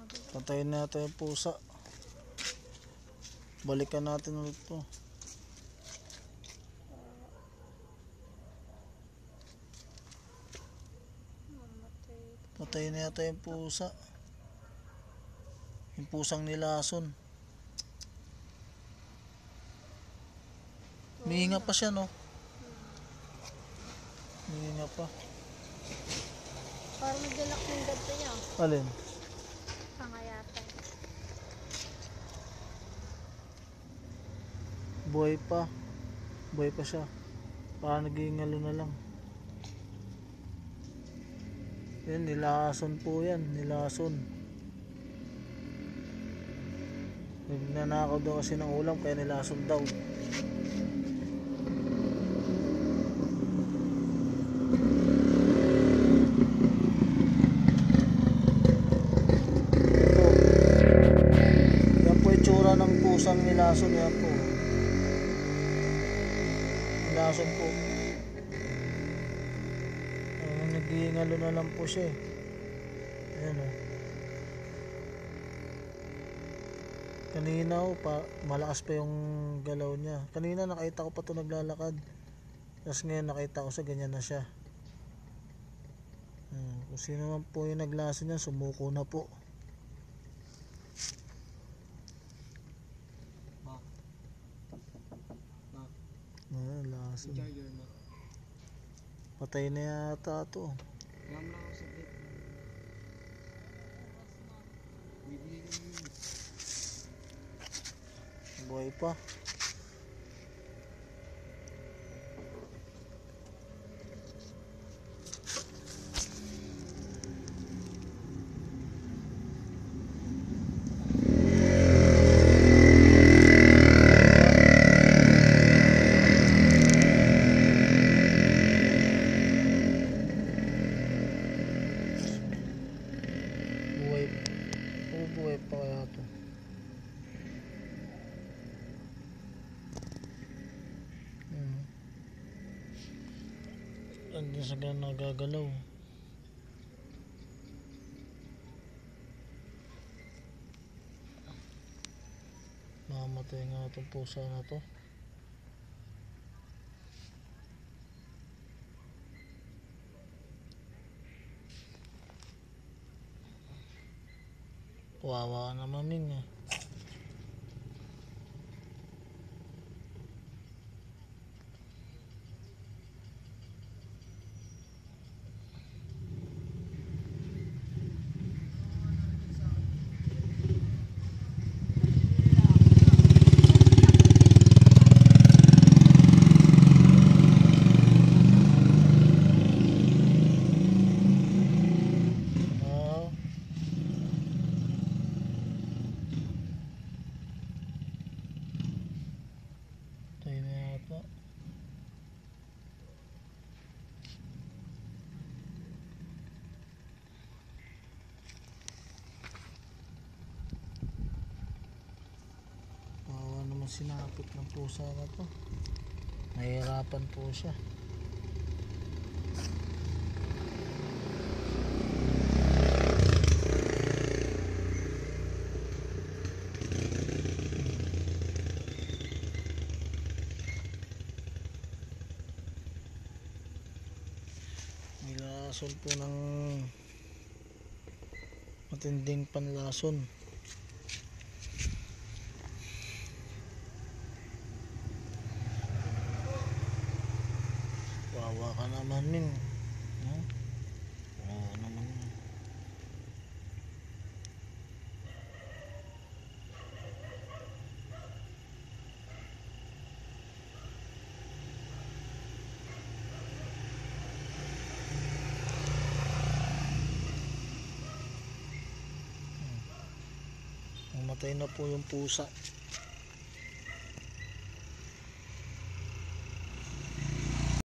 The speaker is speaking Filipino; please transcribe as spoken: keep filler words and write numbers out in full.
Patayin natin yung pusa. Balikan natin ulit to. Patayin na yata yung pusa. Yung pusang nilason. Mihinga pa siya, no? Mihinga pa. Parang nagdalak ng ganto niya. Alin? Pangayatan. Buhay pa. Buhay pa siya. Parang nagingalo na lang. Yan, nilason po yan. Nilason. Nagnanakaw daw kasi ng ulam kaya nilason daw. Ng pusang nilason, yan po. Nilason po. Ayun, nagingalo na lang po siya eh. Ayan o. Kanina o, pa, malakas pa yung galaw niya. Kanina nakita ko pa ito naglalakad. Tapos ngayon nakita ko sa ganyan na siya. Ayan, kung sino man po yung naglason niya, sumuko na po. Ah, lason. Patay na yata ito. Buhay pa. Buhay pa kaya ito. Hmm. Andun sa gana nagagalaw. Mamatay nga itong pusa na to. Wawa ka naman yun eh. Sinapit ng pusa na to. Nahihirapan po siya. Nilason po ng matinding panlason. Wawa ka naman min. Ha? Wawa naman yun. Mamatay na po yung pusa.